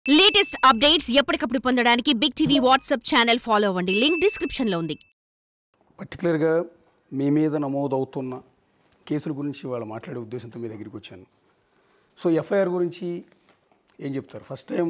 Latest updates ఎప్పటికప్పుడు పొందడానికి big TV WhatsApp channel follow అవ్వండి. లింక్ డిస్క్రిప్షన్ లో ఉంది. పర్టికులర్గా మీ మీద నమోదవుతున్న కేసుల గురించి వాళ్ళు మాట్లాడే ఉద్దేశంతో మీ దగ్గరికి వచ్చాను. సో ఎఫ్ఐఆర్ గురించి ఏం చెప్తారు? ఫస్ట్ టైం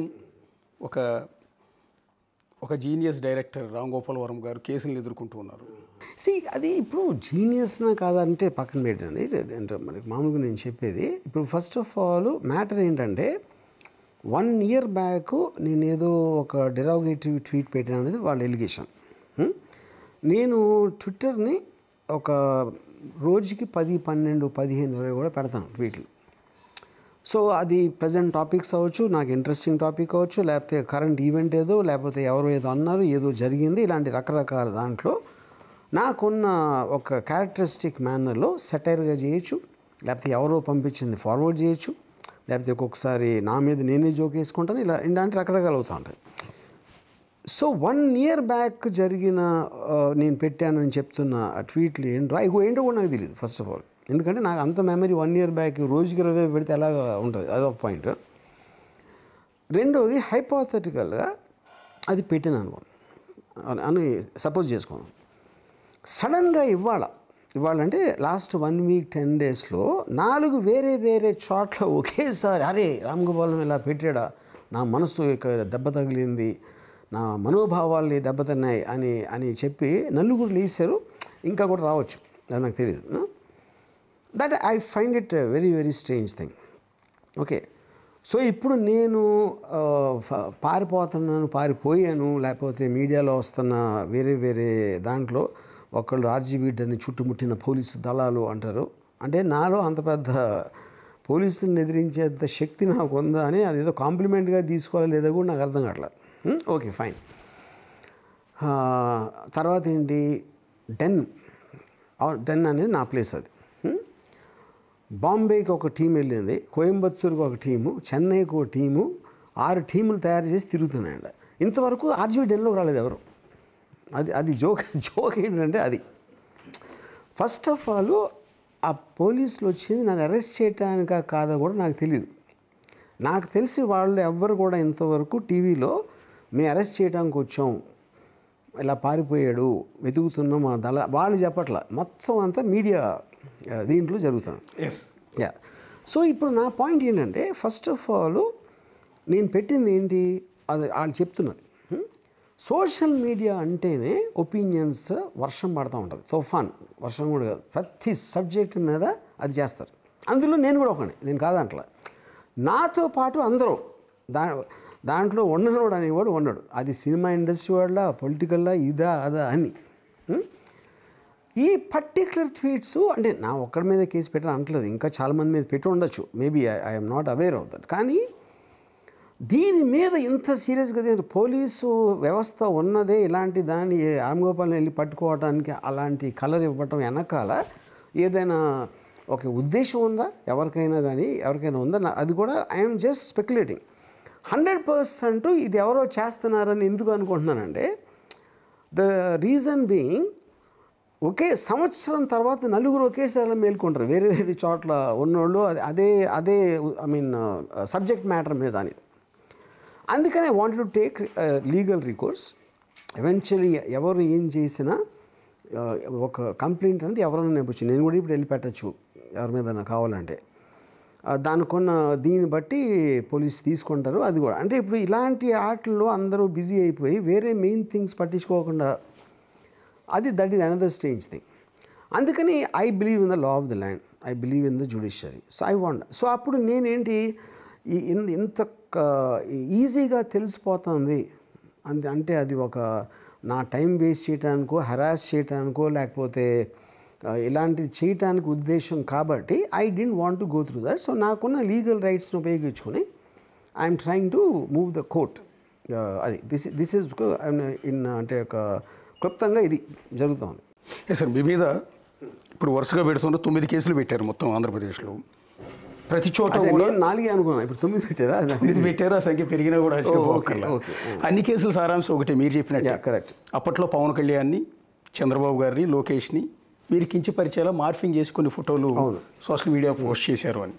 ఒక జీనియస్ డైరెక్టర్ రామ్ గోపాల్ వర్మ గారు కేసులను ఎదుర్కొంటూ ఉన్నారు. అది ఇప్పుడు జీనియస్నా కాదంటే పక్కన పెట్టండి. అంటే మనకి మామూలుగా నేను చెప్పేది ఇప్పుడు ఫస్ట్ ఆఫ్ ఆల్ మ్యాటర్ ఏంటంటే 1 year బ్యాక్ నేను ఏదో ఒక డెరాగేటివ్ ట్వీట్ పెట్టాను అనేది వాళ్ళ ఎలిగేషన్. నేను ట్విట్టర్ని ఒక రోజుకి 10, 12, 15, 20 కూడా పెడతాను ట్వీట్లు. సో అది ప్రజెంట్ టాపిక్స్ అవ్వచ్చు, నాకు ఇంట్రెస్టింగ్ టాపిక్ అవ్వచ్చు, లేకపోతే కరెంట్ ఈవెంట్ ఏదో, లేకపోతే ఎవరో ఏదో అన్నారు, ఏదో జరిగింది, ఇలాంటి రకరకాల దాంట్లో నాకున్న ఒక క్యారెక్టరిస్టిక్ మేనర్లో సెటైర్గా చేయొచ్చు, లేకపోతే ఎవరో పంపించింది ఫార్వర్డ్ చేయొచ్చు, లేకపోతే ఒక్కొక్కసారి నా మీద నేనే జోక్ వేసుకుంటాను. ఇలాంటి రకరకాలు అవుతూ ఉంటాయి. సో 1 year బ్యాక్ జరిగిన నేను పెట్టానని చెప్తున్న ట్వీట్లు ఏంటో కూడా నాకు తెలియదు ఫస్ట్ ఆఫ్ ఆల్. ఎందుకంటే నాకు అంత మెమరీ 1 year బ్యాక్ రోజుకి 20 పెడితే ఎలా ఉంటుంది, అదొక పాయింట్. రెండవది హైపోథెటికల్గా అది పెట్టాను అని సపోజ్ చేసుకున్నాను. సడన్గా ఇవాళ అంటే లాస్ట్ 1 week 10 daysలో 4 వేరే చోట్ల ఒకేసారి అరే రామ్ గోపాల్ ఇలా పెట్టాడా, నా మనసు ఇక్కడ దెబ్బ తగిలింది, నా మనోభావాల్ని దెబ్బతిన్నాయి అని చెప్పి నలుగురు లేచారు. ఇంకా కూడా రావచ్చు, అది నాకు తెలియదు. That I find it very very strange thing. Okay, so ఇప్పుడు నేను పారిపోయాను, లేకపోతే మీడియాలో వస్తున్న వేరే దాంట్లో ఒకళ్ళు ఆర్జీబీడ్ని చుట్టుముట్టిన పోలీసు దళాలు అంటారు. అంటే నాలో అంత పెద్ద పోలీసులను ఎదిరించేంత శక్తి నాకు ఉందా అని అది ఏదో కాంప్లిమెంట్గా తీసుకోవాలి లేదా కూడా నాకు అర్థం కావట్లేదు. Okay fine. తర్వాత ఏంటి, డెన్ అనేది నా ప్లేస్. అది బాంబేకి ఒక టీం వెళ్ళింది, కోయంబత్తూరుకి ఒక టీము, చెన్నైకి ఒక టీము, 6 టీములు తయారు చేసి తిరుగుతున్నాయండి. ఇంతవరకు ఆర్జీబీ డెన్లోకి రాలేదు ఎవరు. అది జోక్ ఏంటంటే అది ఫస్ట్ ఆఫ్ ఆల్ ఆ పోలీసులు వచ్చింది నన్ను అరెస్ట్ చేయడానికా కాదా కూడా నాకు తెలియదు. నాకు తెలిసి వాళ్ళు ఎవ్వరు కూడా ఇంతవరకు టీవీలో మేము అరెస్ట్ చేయడానికి వచ్చాం, ఇలా పారిపోయాడు, వెతుకుతున్నాం మా వాళ్ళు చెప్పట్ల. మొత్తం అంతా మీడియా దీంట్లో జరుగుతుంది. సో ఇప్పుడు నా పాయింట్ ఏంటంటే ఫస్ట్ ఆఫ్ ఆల్ నేను పెట్టింది ఏంటి, అది వాళ్ళు చెప్తున్నది. సోషల్ మీడియా అంటేనే ఒపీనియన్స్ వర్షం పడుతూ ఉంటుంది, తుఫాన్ వర్షం కూడా కాదు, ప్రతి సబ్జెక్ట్ మీద అది చేస్తారు. అందులో నేను కూడా ఒకని, నేను కాదంటలా. నాతో పాటు అందరూ దాంట్లో ఉండనోడు అనేవాడు ఉండడు. అది సినిమా ఇండస్ట్రీ వాళ్ళ, పొలిటికల్లా, ఇదా అదా అని. ఈ పర్టిక్యులర్ ట్వీట్స్ అంటే నా ఒక్కడి మీద కేసు పెట్టడం అంటలేదు, ఇంకా చాలామంది మీద పెట్టి ఉండొచ్చు, maybe I'm not aware of that. కానీ దీని మీద ఇంత సీరియస్గా పోలీసు వ్యవస్థ ఉన్నదే ఇలాంటి దాన్ని రామ్ గోపాల్ని వెళ్ళి పట్టుకోవడానికి అలాంటి కలర్ ఇవ్వటం వెనకాల ఏదైనా ఒక ఉద్దేశం ఉందా ఎవరికైనా ఉందా? అది కూడా ఐఎమ్ జస్ట్ స్పెక్యులేటింగ్. 100% ఇది ఎవరో చేస్తున్నారని ఎందుకు అనుకుంటున్నానంటే ద రీజన్ బీయింగ్ ఒకే సంవత్సరం తర్వాత నలుగురు ఒకేసారి మేల్కొంటారు వేరే చోట్ల ఉన్నోళ్ళు, అదే ఐ మీన్ సబ్జెక్ట్ మ్యాటర్ మీద అని. అందుకని I wanted to take legal recourse. Eventually ఎవరు ఏం చేసినా ఒక కంప్లైంట్ అనేది ఎవరైనా నేర్పచ్చు. నేను కూడా ఇప్పుడు వెళ్ళి పెట్టచ్చు ఎవరి మీద నాకు కావాలంటే. దీన్ని బట్టి పోలీసు తీసుకుంటారు. అది కూడా అంటే ఇప్పుడు ఇలాంటి ఆటల్లో అందరూ బిజీ అయిపోయి వేరే మెయిన్ థింగ్స్ పట్టించుకోకుండా that is another strange thing. అందుకని I believe in the law of the land, I believe in the judiciary. So I want, so అప్పుడు నేనేంటి ఇంత ఈజీగా తెలిసిపోతుంది అంటే అది ఒక నా టైం వేస్ట్ చేయడానికో, హెరాస్ చేయడానికో, లేకపోతే ఇలాంటివి చేయటానికి ఉద్దేశం కాబట్టి I don't want to go through that. So నాకున్న లీగల్ రైట్స్ని ఉపయోగించుకొని I'm trying to move the court. అది దిస్ ఈజ్ అంటే ఒక క్లుప్తంగా ఇది జరుగుతుంది. సార్ మీ మీద ఇప్పుడు వరుసగా పెడుతున్న 9 కేసులు పెట్టారు మొత్తం ఆంధ్రప్రదేశ్లో. ప్రతి చోట 4 అనుకున్నాను, ఇప్పుడు 9 పెట్టారా? 9 పెట్టారు. ఆ సంఖ్య పెరిగినా కూడా అన్ని కేసులు సారాంశం ఒకటి మీరు చెప్పినట్టు. కరెక్ట్. అప్పట్లో పవన్ కళ్యాణ్ని, చంద్రబాబు గారిని, లోకేష్ని మీరు కించపరిచేలా మార్ఫింగ్ చేసి కొన్ని ఫోటోలు సోషల్ మీడియా పోస్ట్ చేశారు అని.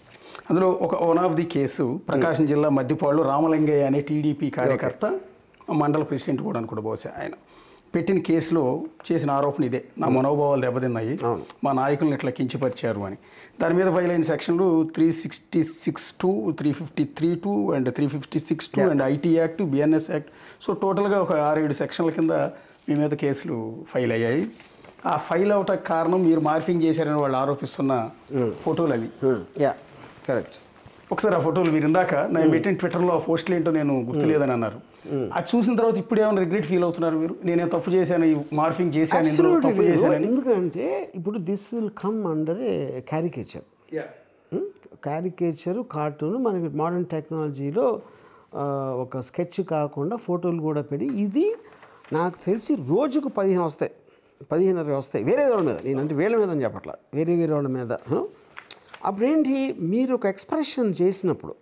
అందులో one of the case Prakasam జిల్లా మద్దిపాడులో రామలింగయ్య అనే టీడీపీ కార్యకర్త, మండల ప్రెసిడెంట్ కూడా అనుకుంటా బహుశా, ఆయన పెట్టిన కేసులో చేసిన ఆరోపణ ఇదే, నా మనోభావాలు దెబ్బతిన్నాయి, మా నాయకులను ఇట్లా కించపరిచారు అని. దాని మీద ఫైల్ అయిన సెక్షన్లు 366(2), 353(2) and 356(2) and IT act, BNS act. So టోటల్గా ఒక 6-7 సెక్షన్ల కింద మీ మీద కేసులు ఫైల్ అయ్యాయి. ఆ ఫైల్ అవటానికి కారణం మీరు మార్ఫింగ్ చేశారని వాళ్ళు ఆరోపిస్తున్న ఫోటోలు అవి. కరెక్ట్. ఒకసారి ఆ ఫోటోలు మీరు ఇందాక నేను పెట్టిన ట్విట్టర్లో పోస్టులు ఏంటో నేను గుర్తులేదని అన్నారు. అది చూసిన తర్వాత ఇప్పుడు ఏమైనా రిగ్రెట్ ఫీల్ అవుతున్నారు మీరు? నేనే తప్పు చేశాను, ఈ మార్ఫింగ్ చేశాను, తప్పు చేశాను? ఎందుకంటే ఇప్పుడు this will come under a caricature. Caricature, cartoon మనకి మోడర్న్ టెక్నాలజీలో ఒక స్కెచ్ కాకుండా ఫోటోలు కూడా పెట్టి, ఇది నాకు తెలిసి రోజుకు 15 వస్తాయి, 15 వస్తాయి వేరే వాళ్ళ మీద. నేనంటే వీళ్ళ మీద అని చెప్పట్లా, వేరే వాళ్ళ మీద. అప్పుడేంటి, మీరు ఒక ఎక్స్ప్రెషన్ చేసినప్పుడు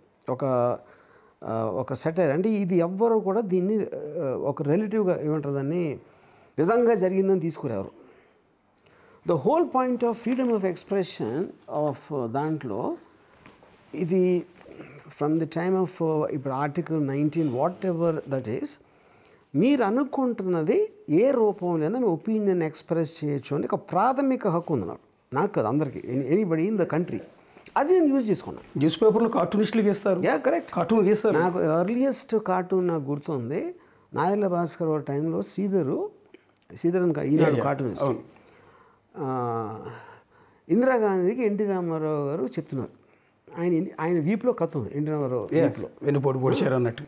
ఒక సెటైర్ అంటే ఇది ఎవ్వరూ కూడా దీన్ని ఒక రిలేటివ్గా ఏమంటారు దాన్ని నిజంగా జరిగిందని తీసుకురేవారు. The whole point of freedom of expression of దాంట్లో ఇది ఫ్రమ్ ది టైమ్ ఆఫ్ ఇప్పుడు article 19 whatever that is, మీరు అనుకుంటున్నది ఏ రూపంలోనైనా మీ ఒపీనియన్ ఎక్స్ప్రెస్ చేయొచ్చు అని ఒక ప్రాథమిక హక్కు ఉంది నాకు కాదు, అందరికీ, ఎనీబడి ఇన్ ద కంట్రీ. అది నేను యూజ్ చేసుకున్నాను. న్యూస్ పేపర్లో కార్టూనిస్టులు గీస్తారు. కరెక్ట్, కార్టూన్ గీస్తారు. నాకు ఎర్లియస్ట్ కార్టూన్ నాకు గుర్తుంది, నాదెళ్ల భాస్కర్ ఒక టైంలో శ్రీధర్ అని ఈనాడు కార్టూనిస్ట్, ఇందిరాగాంధీకి ఎన్టీ రామారావు గారు చెప్తున్నారు, ఆయన వీపులో కథ ఉంది, ఎన్టీ రామారావు వీపులో వెన్నుపోటు పొడిచారు అన్నట్టు.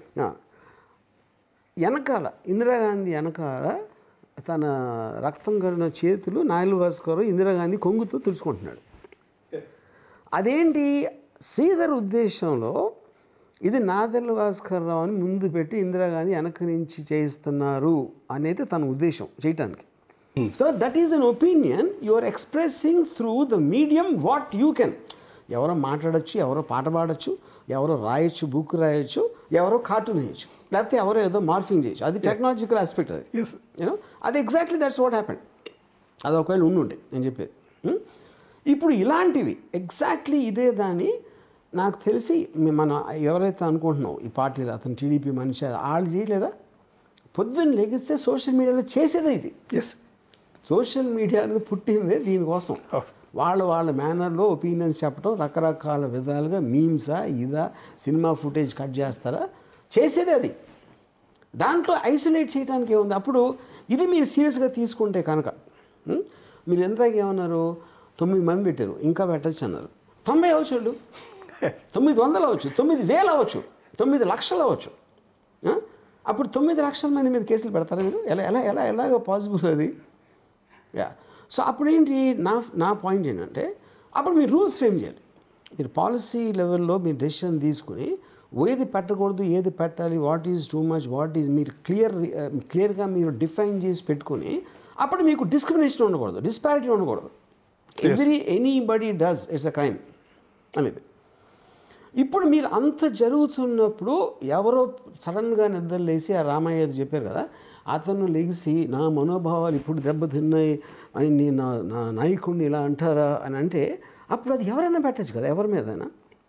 వెనకాల ఇందిరాగాంధీ వెనకాల తన రక్తం కడిన చేతులు నాయల్ భాస్కర్ ఇందిరాగాంధీ కొంగుతో తుడుచుకుంటున్నాడు. అదేంటి, శ్రీధర్ ఉద్దేశంలో ఇది నాదెళ్ల భాస్కర్ రావు అని ముందు పెట్టి ఇందిరాగాంధీ వెనక నుంచి చేయిస్తున్నారు అనేది తన ఉద్దేశం చేయటానికి. So that is an opinion you are expressing through the medium what you can. ఎవరో మాట్లాడచ్చు, ఎవరో పాట పాడచ్చు, ఎవరో రాయొచ్చు, బుక్ రాయొచ్చు, ఎవరో కార్టూన్ వేయచ్చు, లేకపోతే ఎవరో ఏదో మార్ఫింగ్ చేయొచ్చు. అది టెక్నాలజికల్ ఆస్పెక్ట్. అది యూనో అది ఎగ్జాక్ట్లీ దట్స్ వాట్ హ్యాపెండ్. అది ఒకవేళ ఉండుంటే నేను చెప్పేది. ఇప్పుడు ఇలాంటివి ఎగ్జాక్ట్లీ ఇదే దాన్ని నాకు తెలిసి మనం ఎవరైతే అనుకుంటున్నాం ఈ పార్టీలో అతను టీడీపీ మనిషి వాళ్ళు చేయలేదా? పొద్దున్న లెగిస్తే సోషల్ మీడియాలో చేసేదే ఇది. సోషల్ మీడియా అనేది పుట్టిందే దీనికోసం. వాళ్ళ మేనర్లో ఒపీనియన్స్ చెప్పడం, రకరకాల విధాలుగా మీమ్సా ఇదా సినిమా ఫుటేజ్ కట్ చేస్తారా, చేసేదే అది. దాంట్లో ఐసోలేట్ చేయడానికి ఏముంది? అప్పుడు ఇది మీరు సీరియస్గా తీసుకుంటే కనుక మీరు ఎంతగా ఏమన్నారు, 9 మంది పెట్టారు, ఇంకా పెట్టచ్చు అన్నారు. 90 అవ్వచ్చు, 900 అవ్వచ్చు, 9000 అవ్వచ్చు, 9 లక్షలు అవ్వచ్చు. అప్పుడు 9 లక్షల మంది మీద కేసులు పెడతారా మీరు? ఎలాగో పాసిబుల్ అది? సో అప్పుడేంటి, నా పాయింట్ ఏంటంటే, అప్పుడు మీరు రూల్స్ ఫ్రేమ్ చేయాలి. మీరు పాలసీ లెవెల్లో మీరు డెసిషన్ తీసుకుని ఏది పెట్టకూడదు, ఏది పెట్టాలి, what is too much, what is మీరు క్లియర్గా మీరు డిఫైన్ చేసి పెట్టుకుని, అప్పుడు మీకు డిస్క్రిమినేషన్ ఉండకూడదు, డిస్పారిటీ ఉండకూడదు. Anybody does, it's a crime అనేది. ఇప్పుడు మీరు అంత జరుగుతున్నప్పుడు ఎవరో సడన్గా నిద్రలేసి ఆ రామయ్య చెప్పారు కదా, అతను లెగిసి నా మనోభావాలు ఇప్పుడు దెబ్బతిన్నాయి అని నా నాయకుడిని ఇలా అంటారా అని అంటే, అప్పుడు అది ఎవరైనా పెట్టచ్చు కదా, ఎవరి మీదైనా.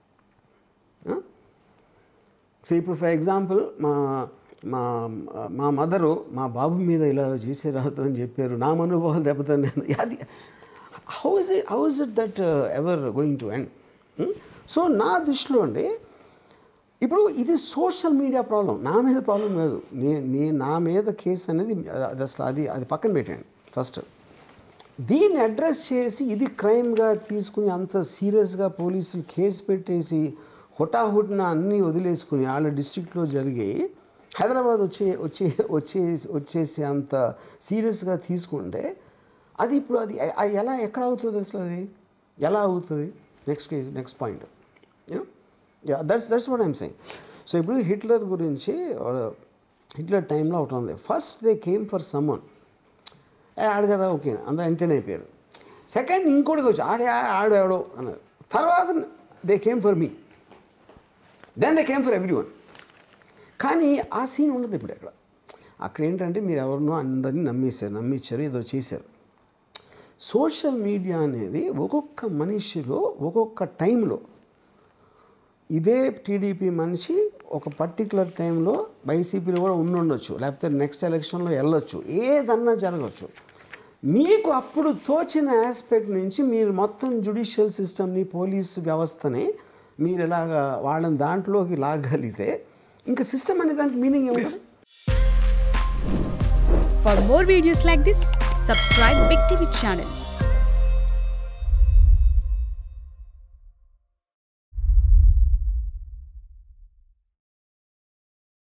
సో ఇప్పుడు ఫర్ ఎగ్జాంపుల్ మా మదరు మా బాబు మీద ఇలా చేసే రాదని చెప్పారు, నా మనోభావాలు దెబ్బతిన్నాను. అది how is it that ever going to end? So నా దృష్టిలో అండి, ఇప్పుడు ఇది సోషల్ మీడియా ప్రాబ్లం, నా మీద ప్రాబ్లం కాదు. నా మీద కేసు అనేది అసలు అది పక్కన పెట్టండి. ఫస్ట్ దీన్ని అడ్రస్ చేసి ఇది క్రైమ్గా తీసుకుని అంత సీరియస్గా పోలీసులు కేసు పెట్టేసి హుటాహుటిన అన్నీ వదిలేసుకుని వాళ్ళ డిస్ట్రిక్ట్లో జరిగి హైదరాబాద్ వచ్చేసి అంత సీరియస్గా తీసుకుంటే అది ఇప్పుడు అది ఎక్కడ అవుతుంది అసలు? అది ఎలా అవుతుంది? Next point that's what I'm saying. So ఇప్పుడు హిట్లర్ గురించి, హిట్లర్ టైంలో ఒకటి ఉంది, first they came for someone, ఆడు కదా ఓకే అందరూ ఎంటర్టైన్ అయిపోయారు. సెకండ్ ఇంకోటికి వచ్చి ఆడాడో అన్నారు. తర్వాత they came for me, then they came for everyone. కానీ ఆ సీన్ ఉండదు ఇప్పుడు అక్కడ ఏంటంటే మీరు ఎవరినో అందరినీ నమ్మించారు, ఏదో చేశారు. సోషల్ మీడియా అనేది ఒక్కొక్క మనిషిలో ఒక్కొక్క టైంలో ఇదే టీడీపీ మనిషి ఒక పర్టికులర్ టైంలో వైసీపీలో కూడా ఉండొచ్చు, లేకపోతే నెక్స్ట్ ఎలక్షన్లో వెళ్ళొచ్చు, ఏదన్నా జరగచ్చు. మీకు అప్పుడు తోచిన ఆస్పెక్ట్ నుంచి మీరు మొత్తం జ్యుడిషియల్ సిస్టమ్ని, పోలీసు వ్యవస్థని మీరు ఇలాగా వాళ్ళని దాంట్లోకి లాగలిగితే ఇంకా సిస్టమ్ అనే దానికి మీనింగ్ ఏముంటుంది? For more videos like this, subscribe Big TV channel.